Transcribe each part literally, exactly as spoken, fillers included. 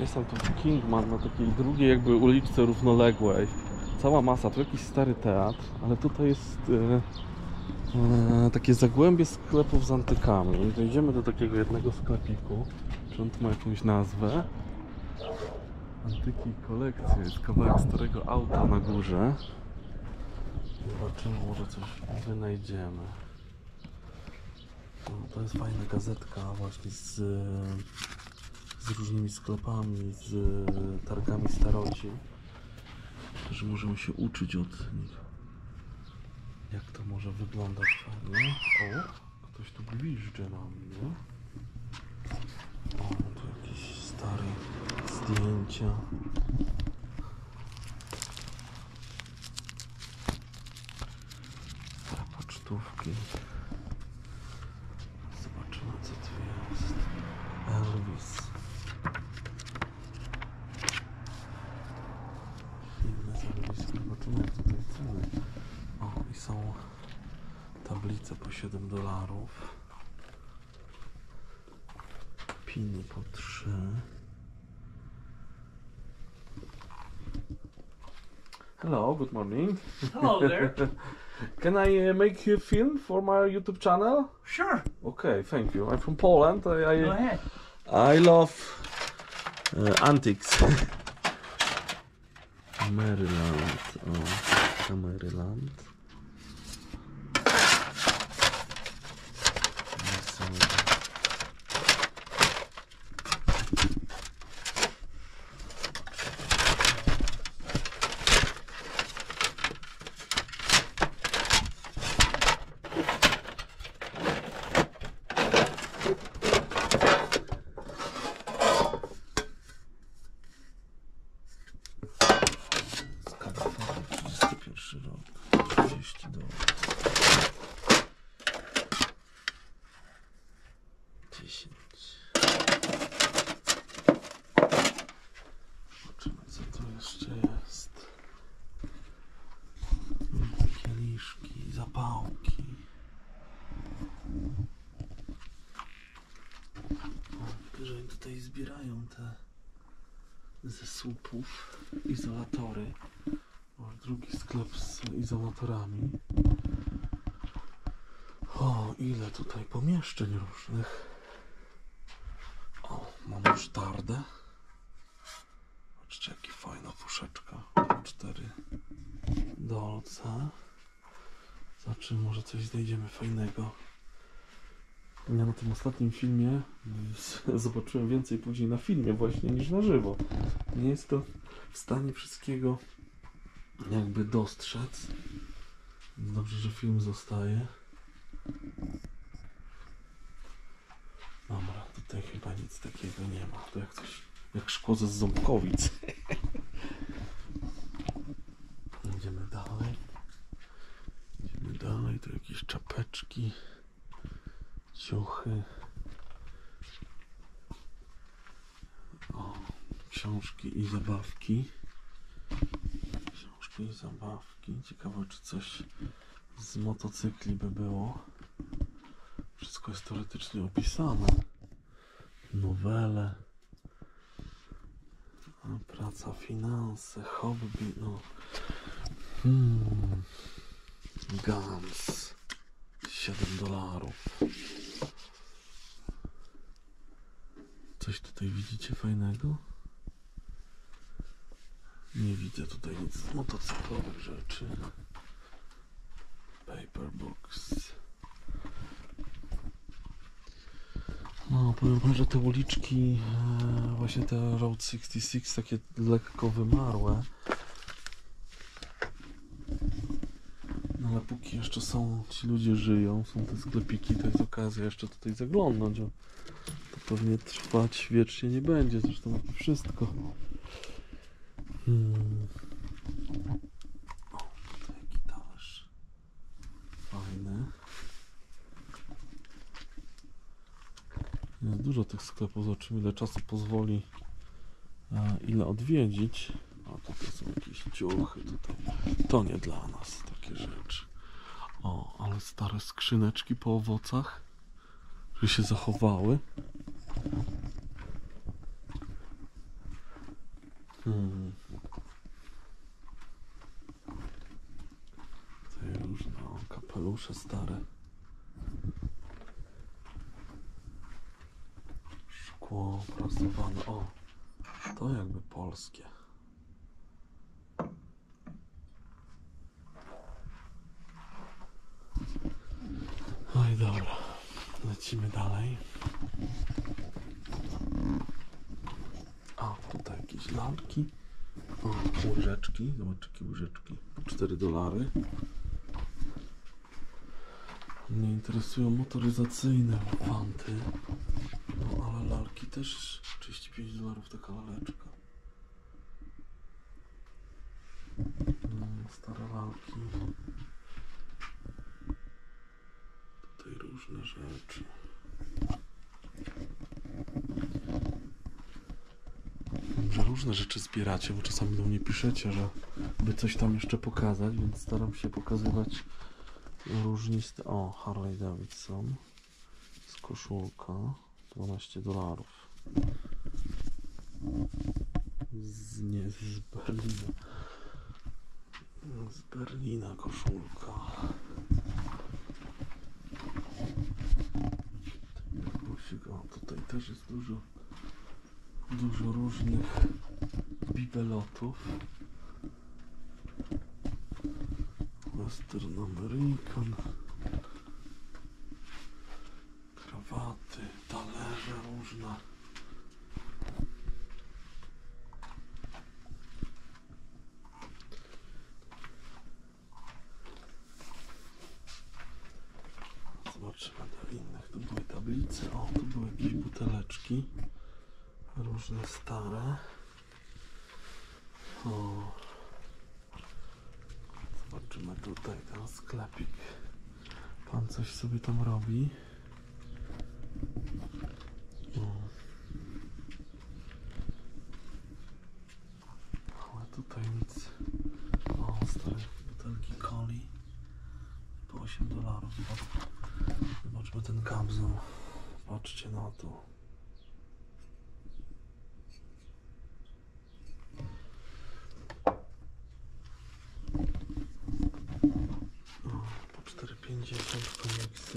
Jest tam tu Kingman na takiej drugiej jakby uliczce równoległej. Cała masa, tu jakiś stary teatr, ale tutaj jest e, e, takie zagłębie sklepów z antykami. Dojdziemy do takiego jednego sklepiku. Czy on tu ma jakąś nazwę? Antyki i kolekcje. Jest kawałek starego auta na górze. Zobaczymy, może coś wynajdziemy. No, to jest fajna gazetka właśnie z, z różnymi sklepami, z targami staroci. Że możemy się uczyć od nich, jak to może wyglądać fajnie. O, ktoś tu gwizdże na mnie. O, tu jakieś stare zdjęcia. Stare pocztówki. Zobaczymy, co tu jest. Elvis. Inne zjawisko. Zobaczymy, jak tutaj ceny. O, i są tablice po siedem dolarów. Piny po trzy. Hello, good morning. Hello there. Can I uh, make a film for my YouTube channel? Sure. Okay, thank you. I'm from Poland. I I, Go ahead. I love uh, antiques. Maryland. O, Maryland. Są... trzydziesty pierwszy rok, trzydzieści dolarów. dziesięć. Zobaczymy, co tu jeszcze jest. Kieliszki, zapałki. O, że tutaj zbierają te ze słupów izolatory. Drugi sklep z izolatorami. O, ile tutaj pomieszczeń różnych. O, mamy musztardę. Patrzcie, jaka fajna puszeczka. Cztery dolce. Zobaczymy, może coś znajdziemy fajnego. Ja na tym ostatnim filmie zobaczyłem więcej później na filmie właśnie niż na żywo. Nie jest to w stanie wszystkiego jakby dostrzec. Dobrze, że film zostaje. Dobra, tutaj chyba nic takiego nie ma. To jak coś, jak szkło ze Ząbkowic. Idziemy dalej. Idziemy dalej. Tu jakieś czapeczki, ciuchy. O, książki i zabawki. Książki i zabawki. Ciekawe, czy coś z motocykli by było. Wszystko jest teoretycznie opisane. Nowele. Praca, finanse, hobby. No. Hmm. Guns. siedem dolarów. Coś tutaj widzicie fajnego? Nie widzę tutaj nic z motocyklowych rzeczy. Paperbox. No, powiem wam, że te uliczki, e, właśnie te Route sześćdziesiąt sześć, takie lekko wymarłe. No, ale póki jeszcze są, ci ludzie żyją, są te sklepiki, to jest okazja jeszcze tutaj zaglądnąć. O, to pewnie trwać wiecznie nie będzie, zresztą jak i wszystko. Hmm. O, tutaj jaki talerz fajny. Jest dużo tych sklepów, zobaczymy, ile czasu pozwoli, a ile odwiedzić. O, tutaj są jakieś ciuchy, tutaj. To nie dla nas takie rzeczy. O, ale stare skrzyneczki po owocach, że się zachowały. Hmm. Tutaj różne o, kapelusze stare. Szkło prasowane. O, to jakby polskie. No i dobra, lecimy dalej. A, tutaj jakieś lalki. O, łyżeczki. Zobacz, jakie łyżeczki. cztery dolary. Mnie interesują motoryzacyjne fanty. No, ale lalki też trzydzieści pięć dolarów taka laleczka. No, stare lalki. Tutaj różne rzeczy. Że różne rzeczy zbieracie, bo czasami do mnie piszecie, że by coś tam jeszcze pokazać, więc staram się pokazywać różniste. O, Harley Davidson z koszulka dwanaście dolarów. Z, nie, z Berlina. Z Berlina koszulka. O, tutaj też jest dużo dużo różnych bibelotów. Western American. Krawaty, talerze różne. Zobaczymy do innych. Tu były tablice. O, tu były jakieś buteleczki. Różne stare. O. Zobaczymy tutaj ten sklepik. Pan coś sobie tam robi. O. Ale tutaj nic. O, stare butelki coli. Po osiem dolarów. Zobaczmy ten kapsuł. Patrzcie na to. cztery pięćdziesiąt komiksy.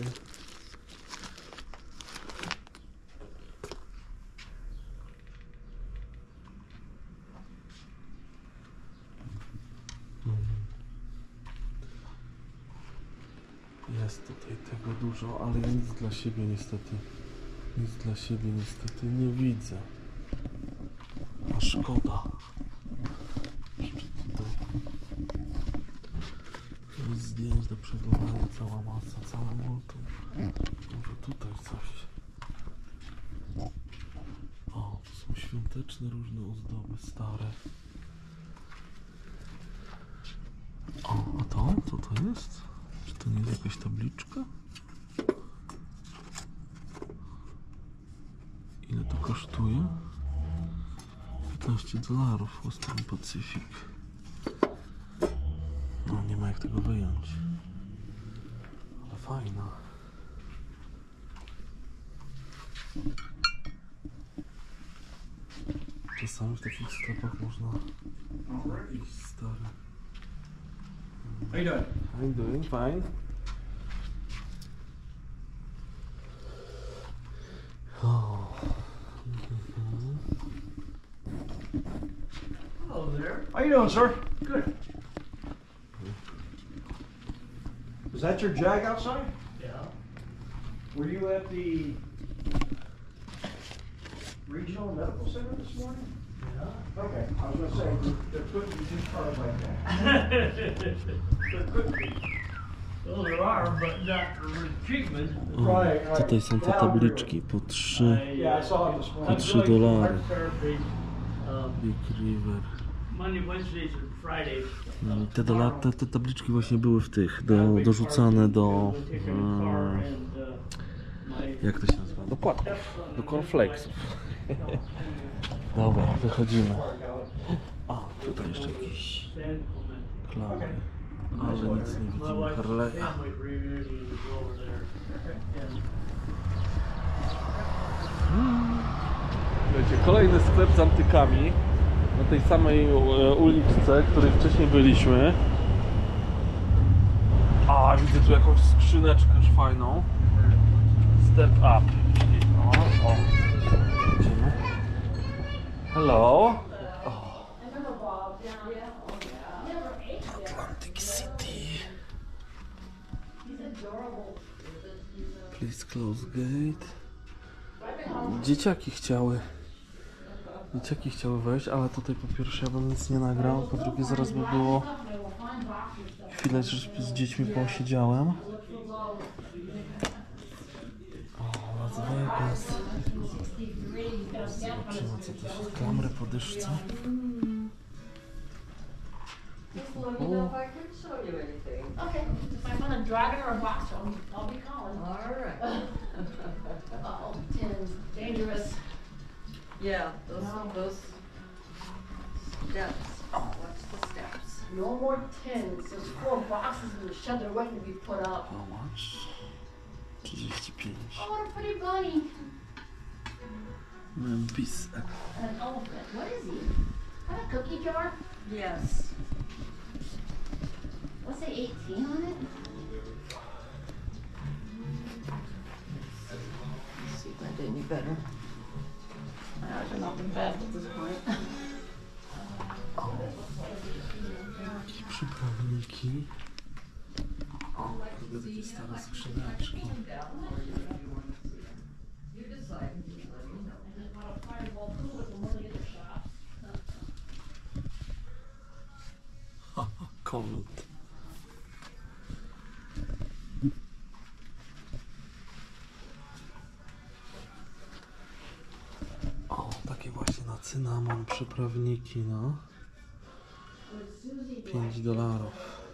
Jest tutaj tego dużo, ale ja nic dla siebie niestety, nic dla siebie niestety nie widzę. A szkoda. Jeszcze tutaj jest zdjęć do przeglądania, cała masa, cała multum. Może tutaj coś. O, to są świąteczne różne ozdoby stare. O, a to? Co to jest? Czy to nie jest jakaś tabliczka? Ile to kosztuje? piętnaście dolarów Western Pacific. No, nie ma jak tego wyjąć. Ale fajna. Czasami w takich sklepach można jakieś stare. How you doing? I'm doing fine. Oh. Mm-hmm. Hello there. How you doing, sir? Good. Is that your Jag outside? Yeah. Were you at the regional medical center this morning? Yeah. Okay, I was gonna say, there couldn't be two cars like that. There couldn't be. Well, there are, but not for treatment. O, Right, right. tutaj są te tabliczki po trzy. Yeah, I saw it this I'm morning. trzy going to dolary. heart therapy, um, Big River. Monday, Wednesdays and Fridays. I Te, dola, te, te tabliczki właśnie były w tych, do, dorzucane do, e, jak to się nazywa? Do płatków, do cornflakesów. Dobra, wychodzimy. A, tutaj jeszcze jakieś klamy, ale nic nie widzimy. Harley'a. Wiecie, kolejny sklep z antykami. na tej samej e, uliczce, w której wcześniej byliśmy. A, widzę tu jakąś skrzyneczkę już fajną. Step up. O, o. Idziemy. Hello. O. Atlantic City. Please close gate. Dzieciaki chciały. Dzieciaki chciały wejść, ale tutaj po pierwsze ja bym nic nie nagrał, po drugie zaraz by było chwilę, że z dziećmi posiedziałem. O, Las Vegas. Zobaczymy, co to jest. Klamry po dyszce. Let me know if I could show you anything. Okay, if I find a dragon or a box, I'll, I'll be calling. All right. Uh-oh, tins, dangerous. Yeah, those, those steps. Watch the steps. No more tins. There's four boxes in the shed. They're waiting to be put up. How much? trzydzieści pięć. Oh, what a pretty bunny. Memphis. And an elephant. What is he? Got a cookie jar? Yes. What's say eighteen on it? Let's see if that did any better. Ours are not the best at this point. Jakieś przyprawniki. O, lubię takie stare skrzyneczki. Kolut. O, takie właśnie na cynamon przyprawniki, no. pięć dolarów.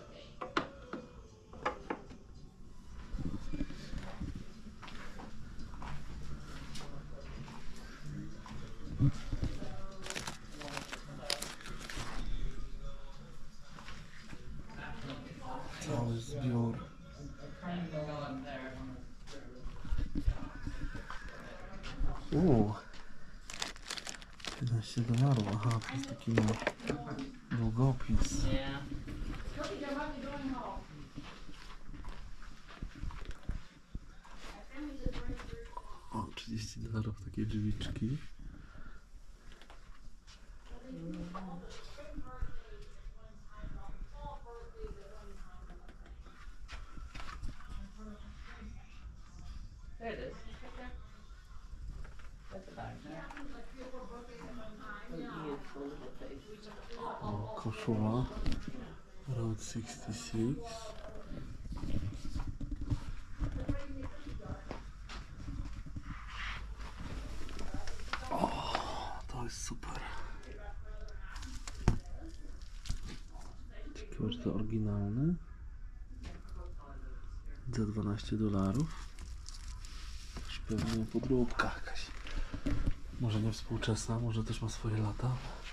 Cały zbiór. Uuu. piętnaście dolarów, aha, to jest taki no, długopis. O, trzydzieści dolarów takie drzwiczki. There it is. That's the back. Beautiful little face. O, koszula. Road sześćdziesiąt sześć. O, to jest super. Ciekawe, czy to oryginalny. Za dwanaście dolarów. Też pewnie podróbka jakaś. Może nie współczesna, może też ma swoje lata.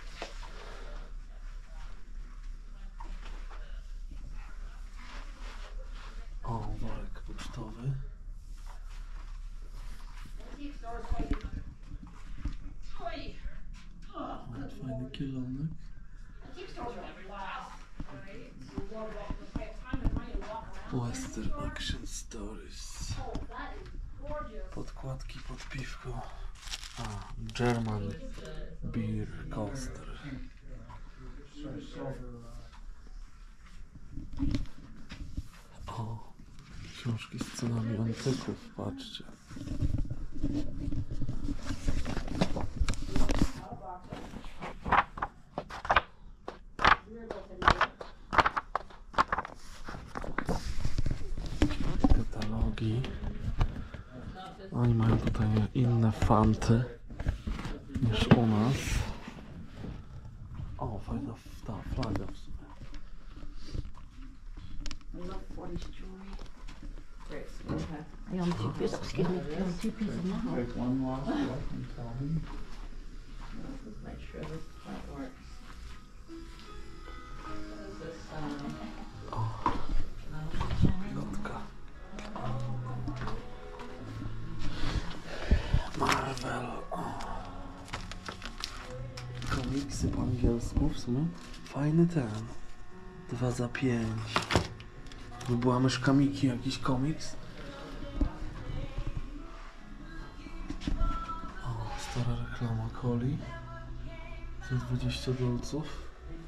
O, worek pocztowy. O, fajny kielonek. Western Action Stories. Podkładki pod piwko. A, German Beer Coaster. O, książki z cenami antyków, patrzcie. Katalogi. Oni mają tutaj inne fanty niż u nas. O, fajna ta flaga w sumie. I love forties jewelry. Great. Okay. I own two pieces, excuse me, I own two pieces now. Take one lost, I can tell him. Let's make sure this part works. What is this? Um, O, pilotka. Marvel. O. Komiks. komiksy po angielsku w sumie. Fajny ten. Dwa za pięć. Tu była myszka Miki, jakiś komiks. O, stara reklama Coli. Za dwadzieścia dolców.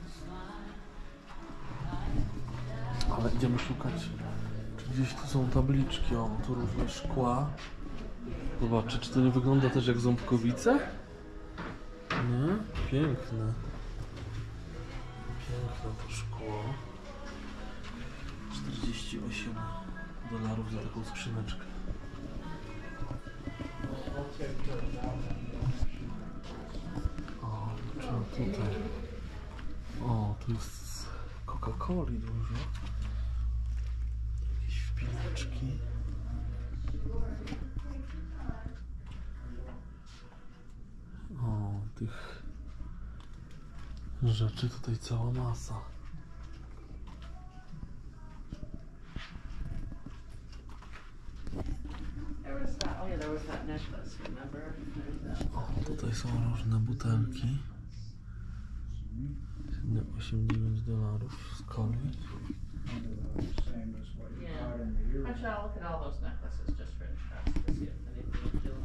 Ale idziemy szukać, czy gdzieś tu są tabliczki. O, tu różne szkła. Zobaczcie, czy to nie wygląda też jak ząbkowice? Nie? Piękne. Piękne to szkło. czterdzieści osiem dolarów za taką skrzyneczkę. O, czy tutaj. O, tu jest Coca-Coli dużo. Jakieś wpinaczki. O, tych rzeczy tutaj cała masa. There was that, oh yeah, there was that necklace, remember? There's that. O, tutaj są różne butelki. osiem dziewięć dolarów z coli. Yeah. Actually, I'll look at all those necklaces just for interest to see if anything would do.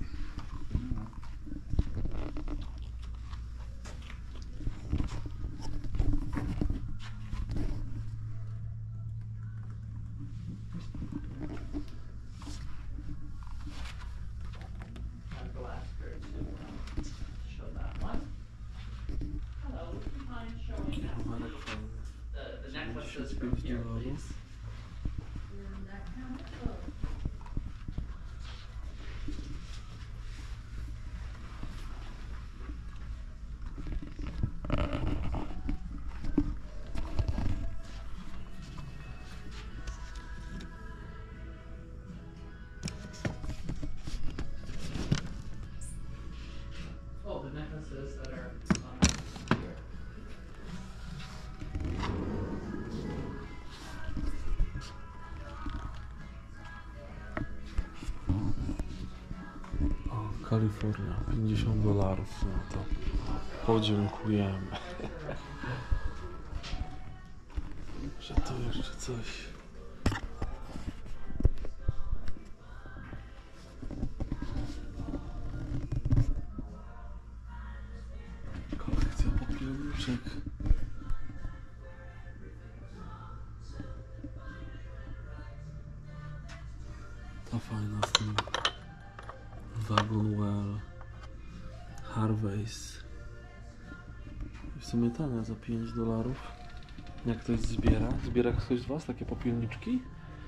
I'll go ask her to um, show that one. Hello, would you mind showing that one? The, the necklaces from here, please. Oh, the necklaces that are on here. O, Kalifornia, pięćdziesiąt dolarów. No to podziękujemy. Że tu jeszcze coś. Kolekcja popielniczek. Ta fajna z tym Wagonwell, Harvey's. W sumie tania za pięć dolarów. Jak ktoś zbiera? Zbiera ktoś z was takie popielniczki?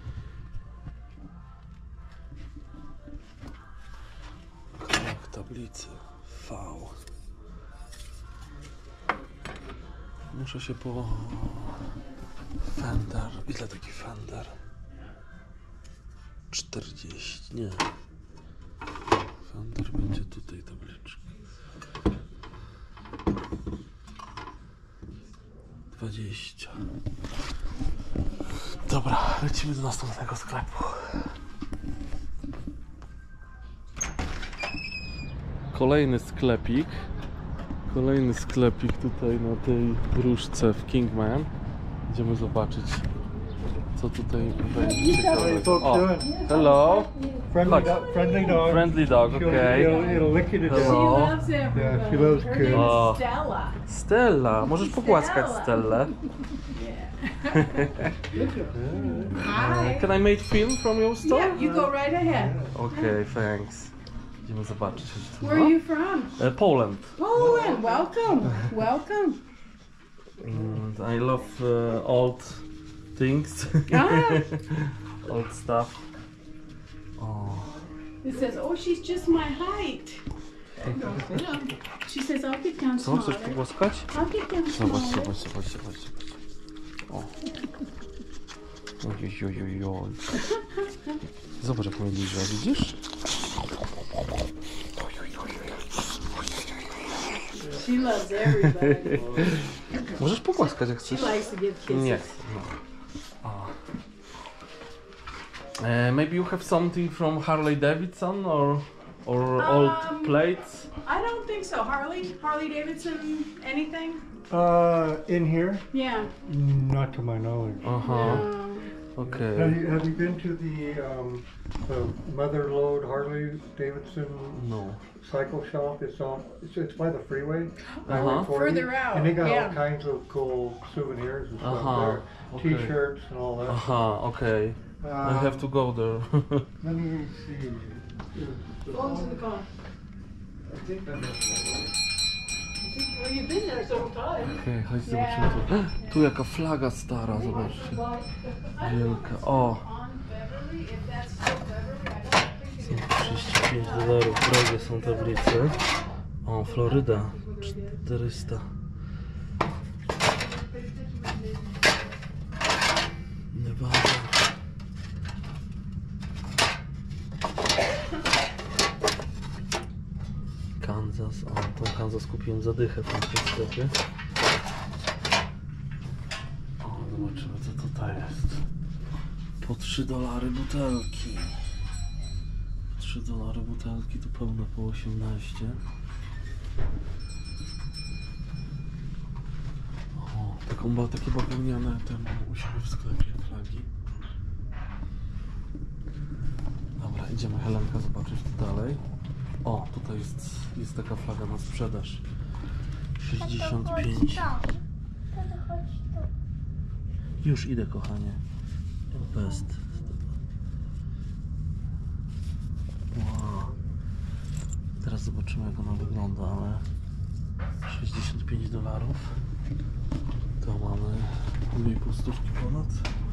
Kawałek tablicy V. Muszę się po... Fender. Ile taki Fender? czterdzieści. Nie. Fender będzie tutaj tabliczka. dwadzieścia. Dobra, lecimy do następnego sklepu. Kolejny sklepik. Kolejny sklepik tutaj na tej różdżce w Kingman. Idziemy zobaczyć, co tutaj będzie ciekawego. O, hello. Friendly, Look. dog, friendly dog. Friendly dog, She'll- okay. It'll, it'll lick you to death. Hello. loves Yeah, everybody. she loves Her kids. name's O. Stella. Stella, możesz pogłaskać Stellę. Hi. Can I make film from your store? Yeah, you go right ahead. Okay, thanks. Idziemy zobaczyć. Where are you from? Uh, Poland. Poland. Welcome. Welcome. And I love uh, old things. Ah. Old stuff. Oh. It says, oh, she's just my height. She says, I'll get down Co, chcesz smaller. pogłaskać? I'll get down Zobacz, smaller. zobacz, zobacz, zobacz, zobacz. O. Oj, oj, oj, oj. Zobacz, jak mnie liże, widzisz? She loves everybody. Możesz pogłaskać, jak She chcesz. likes to give kisses. Nie. No. O. Uh, maybe you have something from Harley Davidson or or old Um, plates? I don't think so. Harley, Harley Davidson, anything? Uh, in here? Yeah. Not to my knowledge. Uh-huh. Um, Have Okay. you, have you been to the, um, the Mother Lode Harley Davidson No. cycle shop? It's on, it's, it's by the freeway. Uh-huh. Highway forty, Further out, And they got yeah. all kinds of cool souvenirs and stuff Uh-huh, there. okay. T-shirts and all that. Aha, okay. I Um, have to go there. Let me see. Phone's in the car. I think I know. Well, you've been there several times. Okej, chodź zobaczymy tu. Tu jaka flaga stara, zobaczcie. Wielka. O! on Beverly, if that's still Beverly, I don't think it is. trzydzieści pięć dolarów, drogie są tablice. O, Floryda, czterysta. Nevada. Kansas, o, tą Kansas kupiłem za dychę w tym sklepie. O, zobaczymy co tutaj jest. Po trzy dolary butelki. trzy dolary butelki, tu pełne po osiemnaście. O, taką, ba- takie bawełniane tam u siebie w sklepie flagi. Dobra, idziemy Helenka zobaczyć tu dalej. O, tutaj jest, jest taka flaga na sprzedaż. sześćdziesiąt pięć. Już idę, kochanie. Best. Wow. Teraz zobaczymy jak ona wygląda, ale sześćdziesiąt pięć dolarów. To mamy dwie i pół stówki ponad.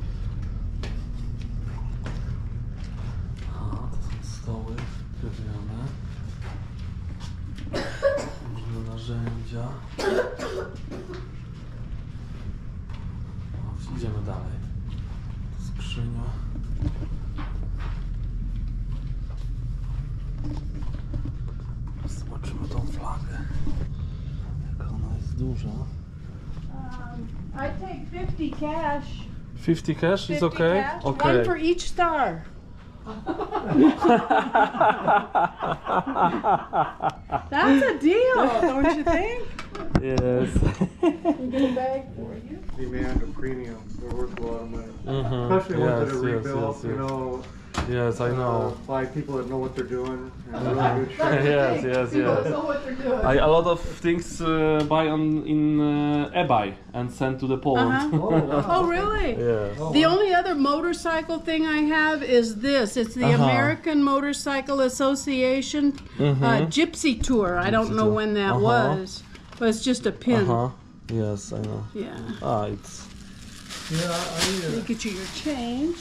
A, to są stoły drewniane. Różne narzędzia. O, idziemy dalej. Skrzynia. Zobaczymy tą flagę. Jak ona jest duża. Um, I take fifty cash. fifty cash is fifty okay? cash, Okay. one for each star. That's a deal, don't you think? Yes. We get a bag for you. Demand a premium. They're worth a lot of money. Mhm. Especially ones Yes, that are yes, rebuilt, yes, you yes. know, Yes, I know. uh, by people that know what they're doing and really good shape. Yes, yes, People yes. know what they're doing. I a lot of things uh, buy on in uh, eBay and send to the Poland. Uh-huh. Oh, wow. Oh, really? Yes. Oh, The wow. only other motorcycle thing I have is this. It's the Uh-huh. American Motorcycle Association uh, Gypsy Tour. I don't Gypsy know Tour. when that Uh-huh. was, but it's just a pin. Uh-huh. Yes, I know. Yeah. Ah, it's Yeah, I, Let me uh, get you your change.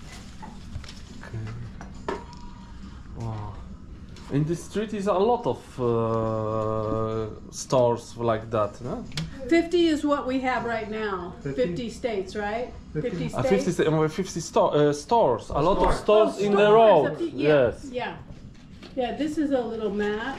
okay. Wow. In this street is a lot of uh, stores like that, no? fifty is what we have right now. fifty? fifty states, right? fifty? fifty Uh, states. fifty, sta- uh, fifty sto- uh, stores. A lot of stores. stores Oh, in the stores. road. A few- yeah, Yes. Yeah. Yeah, this is a little map.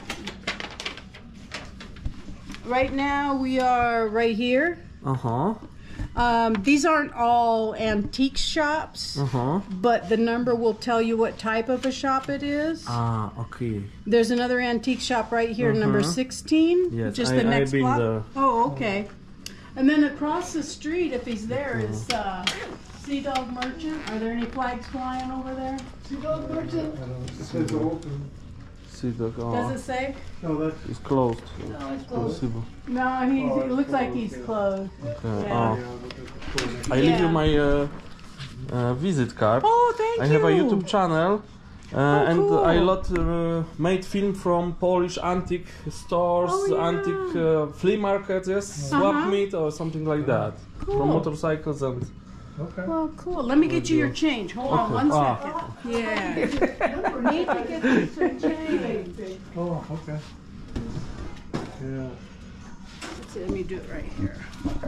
Right now we are right here. Uh huh. Um, these aren't all antique shops, Uh huh. but the number will tell you what type of a shop it is. Ah, okay. There's another antique shop right here, number sixteen, Yes, just I- the next I've been block. there. Oh, okay. And then across the street, if he's there, is uh, Sea Dog Merchant. Are there any flags flying over there? Sea Dog Merchant. it says open. See the Does oh, it say? No, that's, it's closed. No, it's closed. Possible. No, he's, Oh, it looks like he's yeah. closed. Okay. Yeah. Oh. yeah, that's cool. I leave you Yeah. my uh, uh, visit card. Oh, thank I you. have a YouTube channel. Uh, and cool. I lot uh, made film from Polish antique stores, Oh, yeah. antique uh, flea markets, yes, swap Uh-huh. meet or something like that. Cool. From motorcycles and Okay. Well, cool. Let me get you your change. Hold on Okay. one Ah. second. Yeah. Need to get you some change. Oh, okay. Yeah. Let's see, let me do it right here.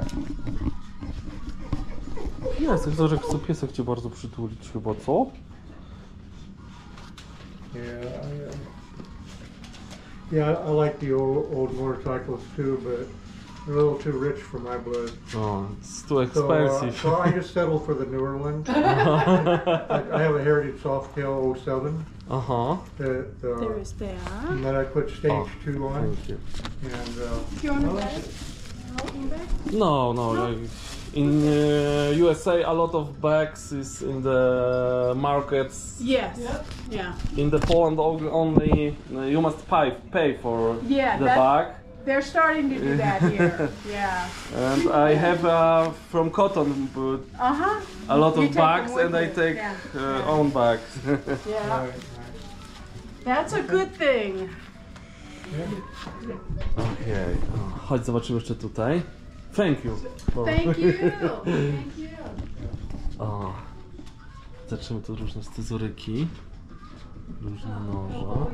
Jest, Egzorek chce piesek cię bardzo przytulić chyba, co? Yeah, I, uh, yeah, I like the old, old motorcycles too, but a little too rich for my blood. Oh, it's too So, uh, expensive. so I just settled for the newer one. I, I have a Heritage Softail oh seven Aha. that, uh, There's that. and then I put stage Oh, two on, thank you. and uh, Do you want I to like bet it. it? No, no. I- In uh, U S A, a lot of bags is in the markets. Yes. Yeah. In the Poland, o- only uh, you must pay pay for Yeah, the that- bag. They're starting to do that here. Yeah. And I have uh, from cotton, but Uh huh. a lot You of take them bags, with and I you. take Yeah. uh, Yeah. own bags. Yeah. Right, right. That's a good thing. Okej, o, chodź zobaczymy jeszcze tutaj. Thank you. for- Thank you. Thank you. O, zaczniemy tu różne scyzoryki, różne noże.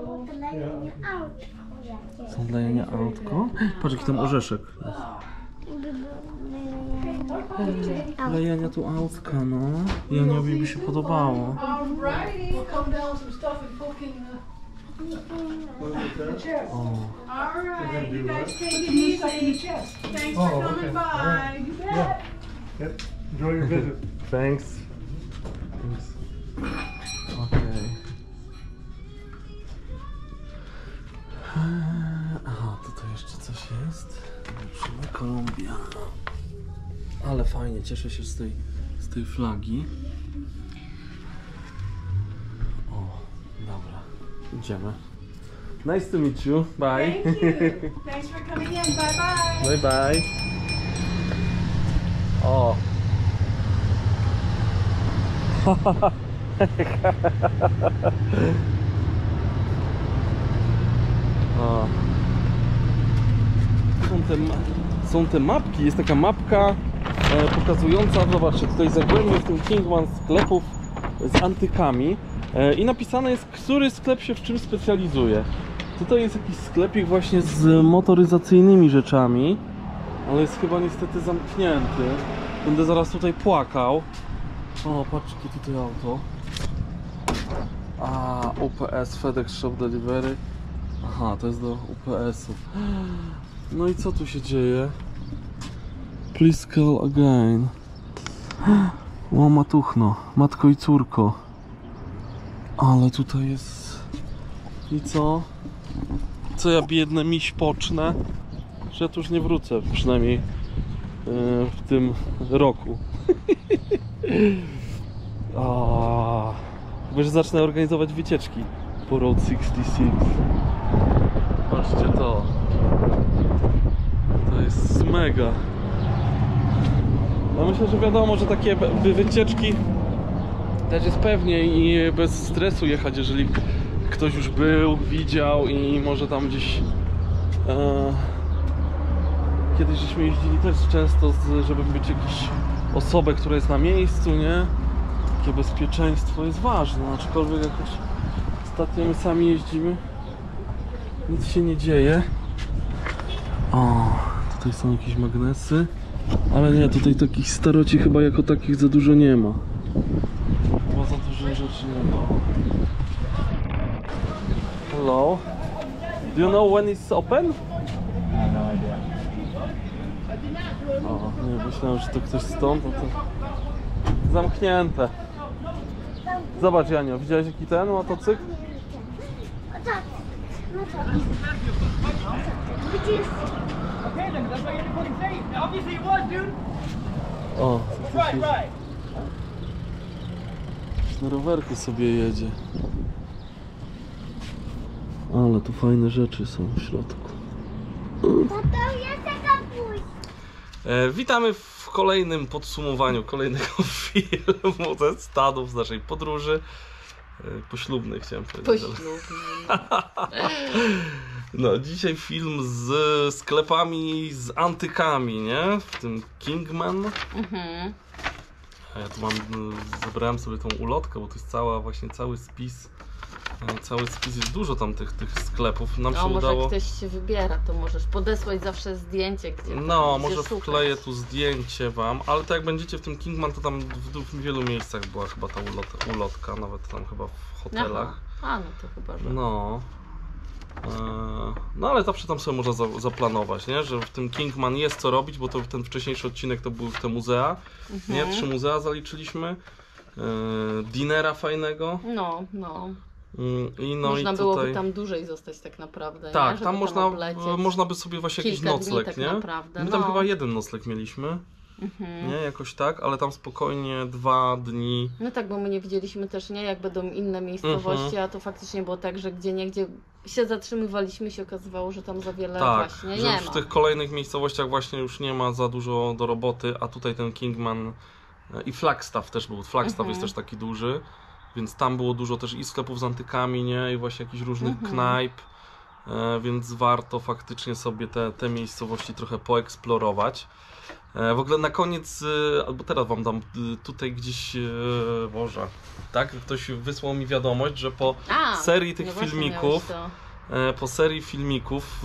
Są dla Jania autko? Patrz jaki tam orzeszek jest. Dla Jania tu autka, no. Janiowi by się podobało. Alrighty, we'll come down some stuff and poke in the, the chest. O, All right. do You guys what? take it Put the stuff in the easy. chest. Thanks Oh, for coming okay. by. Alright. You bet. Yeah. Yep. Enjoy your visit. thanks. Thanks. Okej. Aha, tutaj jeszcze coś jest. Zobaczymy, Kolumbia. Ale fajnie, cieszę się z tej, z tej flagi. O, dobra, idziemy. Nice to meet you. Bye. Thank you. Thanks for coming in. Bye bye. Bye bye. O. o. Są te, ma- są te mapki, jest taka mapka e, pokazująca, zobaczcie, tutaj zagłębie w tym Kingman sklepów z antykami e, i napisane jest, który sklep się w czym specjalizuje. Tutaj jest jakiś sklepik właśnie z motoryzacyjnymi rzeczami, ale jest chyba niestety zamknięty. Będę zaraz tutaj płakał. O, patrz, jakie tutaj auto. A, U P S, FedEx Shop Delivery. Aha, to jest do U P S-u. No i co tu się dzieje? Please call again. O, matuchno, matko i córko. Ale tutaj jest... I co? Co ja biedne miś pocznę? Że ja tu już nie wrócę, przynajmniej yy, w tym roku. O, chyba, że zacznę organizować wycieczki po Road sześćdziesiąt sześć. Patrzcie to. To jest mega. Ja myślę, że wiadomo, że takie by wycieczki też jest pewnie i bez stresu jechać, jeżeli ktoś już był, widział i może tam gdzieś e, kiedyś żeśmy jeździli też często, z, żeby mieć jakąś osobę, która jest na miejscu, nie? Takie bezpieczeństwo jest ważne, aczkolwiek jakoś ostatnio my sami jeździmy, nic się nie dzieje. O, tutaj są jakieś magnesy, ale nie, tutaj takich staroci chyba jako takich za dużo nie ma. Chyba za dużo rzeczy nie ma. Hello. Do you know when it's open? O, nie, myślałem, że to ktoś stąd, a to zamknięte. Zobacz, Janio, widziałeś jaki ten motocykl? Okay, then that's why you're putting safe. Obviously it was, dude. O, co Right, tu się right. na rowerku sobie jedzie. Ale tu fajne rzeczy są w środku. E, witamy w kolejnym podsumowaniu kolejnego filmu ze Stanów, z naszej podróży e, poślubnej, chciałem powiedzieć. ale- Poślubny. No, dzisiaj film z sklepami z antykami, nie? W tym Kingman. Mhm. A ja tu mam, y, zebrałem sobie tą ulotkę, bo to jest cała, właśnie cały spis. y, Cały spis, jest dużo tam tych, tych sklepów. Nam się O, może udało. ktoś się wybiera, to możesz podesłać zawsze zdjęcie, gdzie No, gdzie może szukasz. wkleję tu zdjęcie wam, ale tak jak będziecie w tym Kingman, to tam w, w wielu miejscach była chyba ta ulot, ulotka, nawet tam chyba w hotelach. Aha. A, no to chyba, że... No. No ale zawsze tam sobie można za, zaplanować, nie? Że w tym Kingman jest co robić, bo to ten wcześniejszy odcinek to były te muzea, nie? Trzy muzea zaliczyliśmy, dinera fajnego. No, no. I no Można i byłoby tutaj... tam dłużej zostać tak naprawdę, Tak, nie? Żeby tam można, oblecieć. można by sobie właśnie jakiś Kilka dni nocleg, tak nie? naprawdę, My tam no. chyba jeden nocleg mieliśmy, Mhm. nie? Jakoś tak, ale tam spokojnie dwa dni. No tak, bo my nie widzieliśmy też, nie? Jak będą inne miejscowości, Mhm. a to faktycznie było tak, że gdzie niegdzie się zatrzymywaliśmy, się okazywało, że tam za wiele Tak, właśnie że nie już ma. w tych kolejnych miejscowościach właśnie już nie ma za dużo do roboty, a tutaj ten Kingman i Flagstaff też był. Flagstaff Mhm. jest też taki duży, więc tam było dużo też i sklepów z antykami, nie? I właśnie jakichś różnych Mhm. knajp, e, więc warto faktycznie sobie te, te miejscowości trochę poeksplorować. E, w ogóle na koniec, e, albo teraz wam dam, e, tutaj gdzieś, e, Boże, tak? Ktoś wysłał mi wiadomość, że po A, serii tych no właśnie filmików, miałeś e, po serii filmików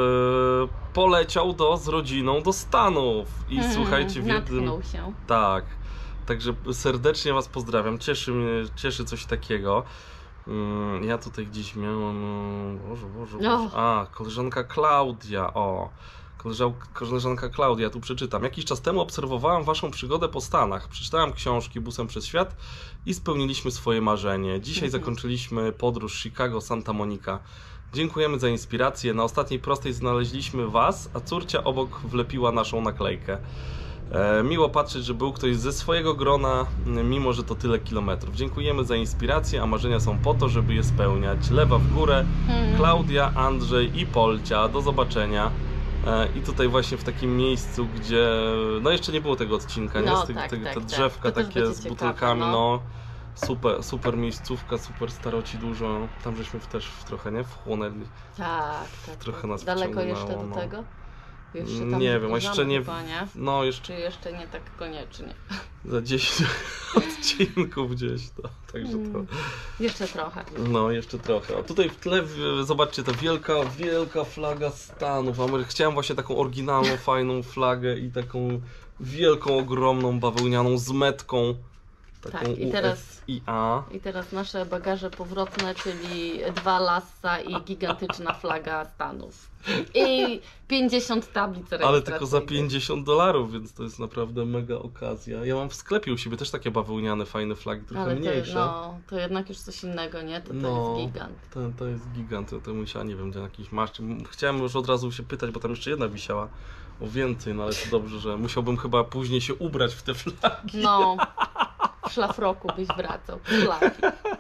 e, poleciał do, z rodziną do Stanów. I to. słuchajcie, w jednym... Natknął się. Tak, także serdecznie was pozdrawiam, cieszy mnie, cieszy coś takiego. Mm, Ja tutaj gdzieś miałem, Boże, Boże, Boże. No. A, koleżanka Klaudia, o. Koleżanka, koleżanka Klaudia, tu przeczytam. Jakiś czas temu obserwowałam waszą przygodę po Stanach. Przeczytałam książki Busem przez świat i spełniliśmy swoje marzenie. Dzisiaj Mhm. zakończyliśmy podróż Chicago-Santa Monica. Dziękujemy za inspirację. Na ostatniej prostej znaleźliśmy was, a córcia obok wlepiła naszą naklejkę. E, miło patrzeć, że był ktoś ze swojego grona, mimo że to tyle kilometrów. Dziękujemy za inspirację, a marzenia są po to, żeby je spełniać. Lewa w górę, Mhm. Klaudia, Andrzej i Polcia. Do zobaczenia. E, I tutaj właśnie w takim miejscu, gdzie no jeszcze nie było tego odcinka, nie? No, Z tych, tak, te, tak, te tak. drzewka To też takie będzie z ciekawe, butelkami, no. no. Super, super miejscówka, super staroci dużo. Tam żeśmy też trochę, nie? Wchłonęli. Tak, tak. Trochę tak. nas Daleko wciągnęło, jeszcze do no. tego? Jeszcze tam Nie wiem, zbliżamy jeszcze nie. chyba, nie? No jeszcze Czy jeszcze nie tak koniecznie? za dziesięć odcinków gdzieś to. Także to. Mm. Jeszcze trochę. No, jeszcze trochę. A tutaj w tle w- zobaczcie, ta wielka, wielka flaga Stanów. Amery- Chciałem właśnie taką oryginalną, fajną flagę i taką wielką, ogromną, bawełnianą z metką. Taką Tak, i teraz- U S I A. I teraz nasze bagaże powrotne, czyli dwa lassa i gigantyczna flaga Stanów. I pięćdziesiąt tablic rejestracyjnych. Ale tylko za pięćdziesiąt dolarów, więc to jest naprawdę mega okazja. Ja mam w sklepie u siebie też takie bawełniane, fajne flagi, trochę Ale to, mniejsze. no, to jednak już coś innego, nie? To, to No. jest gigant. To, to jest gigant, to, to musiała, nie wiem, gdzie jakiś masz. Chciałem już od razu się pytać, bo tam jeszcze jedna wisiała o więcej, no ale to dobrze, że musiałbym chyba później się ubrać w te flagi. No, w szlafroku byś wracał. Flagi.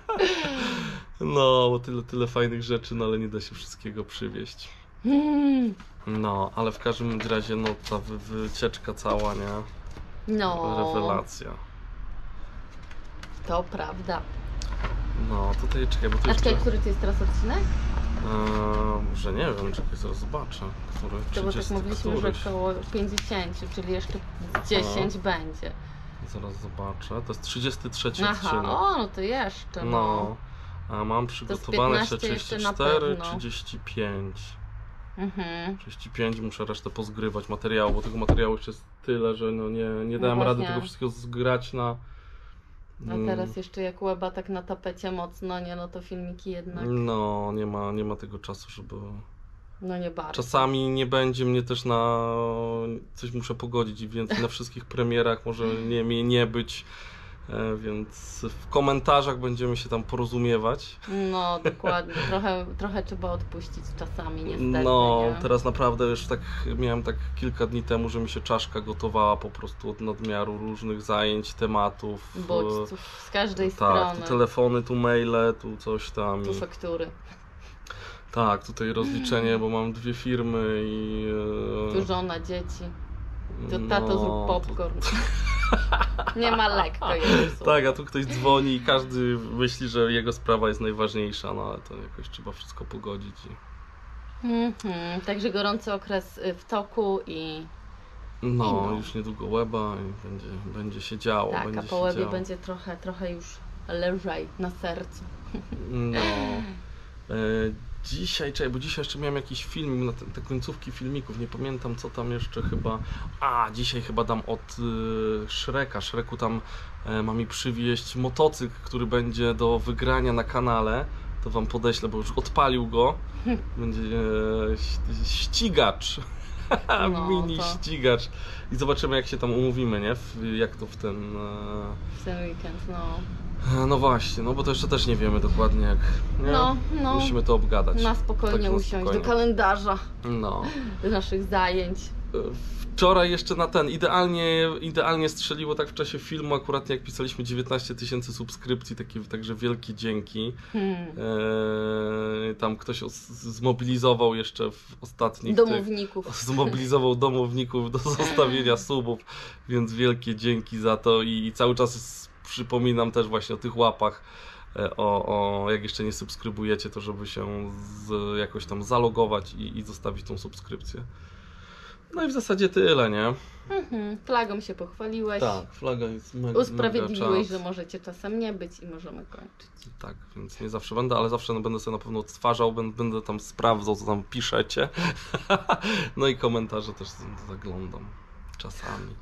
No, bo tyle, tyle fajnych rzeczy, no ale nie da się wszystkiego przywieźć. Mm, No, ale w każdym razie, no ta wy, wycieczka cała, nie? no, Rewelacja. to prawda. No, tutaj czekaj, bo to A jeszcze... czekaj, który to jest teraz odcinek? Eee, może nie wiem, czekaj, zaraz zobaczę. Który, To bo tak trzydziesty mówiliśmy, że któryś. około pięćdziesiąt, czyli jeszcze dziesięć będzie. Zaraz zobaczę. To jest trzydziesty trzeci Aha, odcinek. o, no to jeszcze, no. No. A mam przygotowane jeszcze piętnaście jeszcze na trzydzieści cztery, pewno. trzydzieści pięć. Mhm. trzydzieści pięć, muszę resztę pozgrywać materiału, bo tego materiału jeszcze jest tyle, że no nie, nie dałem No rady właśnie. tego wszystkiego zgrać na... A teraz jeszcze jak łeba tak na tapecie mocno, nie, no to filmiki jednak, No, nie ma, nie ma tego czasu, żeby... no nie bardzo. Czasami nie będzie mnie też na... Coś muszę pogodzić i więcej na wszystkich premierach może nie, mnie nie być. E, Więc w komentarzach będziemy się tam porozumiewać. No dokładnie, trochę, trochę trzeba odpuścić czasami niestety, No, nie? teraz naprawdę już tak miałem tak kilka dni temu, że mi się czaszka gotowała po prostu od nadmiaru różnych zajęć, tematów. Bodźców z każdej e, Tak, strony, tu telefony, tu maile, tu coś tam. tu I, faktury, tak, tutaj rozliczenie, bo mam dwie firmy i... e, tu żona, dzieci, to no, tato zrób to- popcorn. Nie ma lekko jest. Tak, a tu ktoś dzwoni i każdy myśli, że jego sprawa jest najważniejsza, no ale to jakoś trzeba wszystko pogodzić. I... Mhm, także gorący okres y, w toku i No, no. już niedługo łeba i będzie, będzie się działo. tak, będzie a po się łebie działo. będzie trochę, trochę już lżej na sercu. No. E, dzisiaj, czekaj, bo dzisiaj jeszcze miałem jakiś film, na te, te końcówki filmików, nie pamiętam co tam jeszcze chyba. A, dzisiaj chyba dam od y, Shreka. Shreku tam e, ma mi przywieźć motocykl, który będzie do wygrania na kanale. to wam podeślę, bo już odpalił go. Będzie e, ścigacz. No, Mini to- ścigacz. I zobaczymy, jak się tam umówimy, nie? W, jak to w ten... W ten weekend, no. E, no właśnie, no bo to jeszcze też nie wiemy dokładnie jak... Nie? No, no. Musimy to obgadać. Na spokojnie Tak na usiąść spokojnie. do kalendarza No. naszych zajęć. Wczoraj jeszcze na ten, idealnie, idealnie strzeliło tak w czasie filmu, akurat jak pisaliśmy dziewiętnaście tysięcy subskrypcji, takie, także wielkie dzięki. Hmm. Eee, tam ktoś os- zmobilizował jeszcze w ostatnich Domowników. Tych, zmobilizował domowników do zostawienia subów, więc wielkie dzięki za to i, i cały czas s- przypominam też właśnie o tych łapach, e, o, o jak jeszcze nie subskrybujecie, to żeby się z, jakoś tam zalogować i, i zostawić tą subskrypcję. No i w zasadzie tyle, nie? Mhm. Flagą się pochwaliłeś. Tak, flaga jest mega, Usprawiedliwiłeś, mega że czas. możecie czasem nie być i możemy kończyć. Tak, więc nie zawsze będę, ale zawsze będę sobie na pewno odtwarzał, będę, będę tam sprawdzał, co tam piszecie. No i komentarze też zaglądam czasami.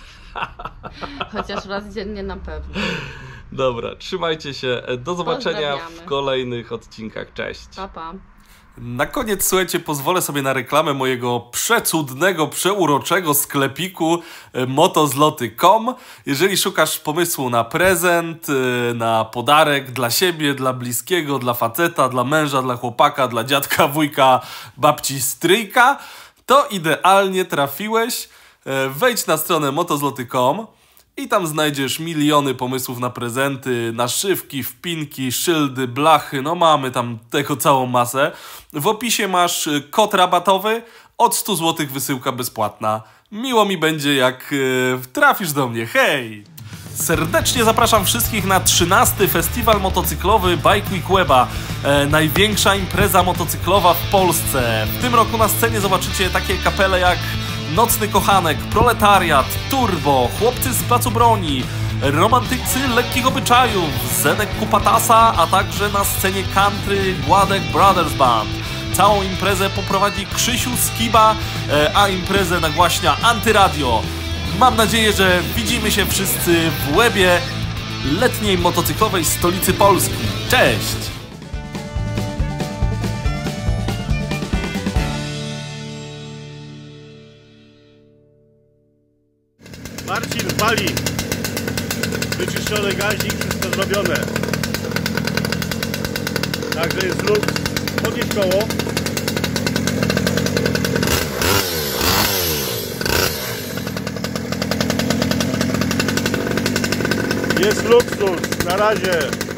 Chociaż raz dziennie na pewno. Dobra, trzymajcie się. Do zobaczenia w Pozdrawiamy. kolejnych odcinkach. Cześć. Pa, pa. Na koniec, słuchajcie, pozwolę sobie na reklamę mojego przecudnego, przeuroczego sklepiku e, motozloty kropka com. Jeżeli szukasz pomysłu na prezent, e, na podarek dla siebie, dla bliskiego, dla faceta, dla męża, dla chłopaka, dla dziadka, wujka, babci, stryjka, to idealnie trafiłeś. E, Wejdź na stronę motozloty kropka com i tam znajdziesz miliony pomysłów na prezenty, naszywki, wpinki, szyldy, blachy, no mamy tam tego całą masę. W opisie masz kod rabatowy, od stu złotych wysyłka bezpłatna. Miło mi będzie, jak e, trafisz do mnie, hej! Serdecznie zapraszam wszystkich na trzynasty Festiwal Motocyklowy Bike Week Weba. E, największa impreza motocyklowa w Polsce. W tym roku na scenie zobaczycie takie kapele jak Nocny Kochanek, Proletariat, Turbo, Chłopcy z Placu Broni, Romantycy Lekkich Obyczajów, Zenek Kupatasa, a także na scenie country Gładek Brothers Band. Całą imprezę poprowadzi Krzysiu Skiba, e, a imprezę nagłaśnia Antyradio. Mam nadzieję, że widzimy się wszyscy w Łebie, letniej motocyklowej stolicy Polski. Cześć! Marcin, pali. Wyczyszczony gaźnik, wszystko zrobione. Także jest luk. Podnieś koło. Jest luksus. Na razie.